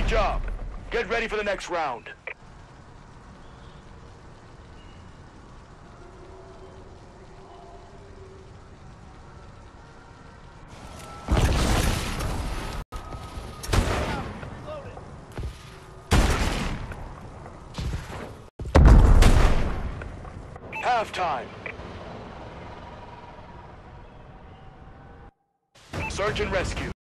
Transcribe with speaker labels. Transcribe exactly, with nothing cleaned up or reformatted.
Speaker 1: job. Get ready for the next round. Halftime. Search and rescue.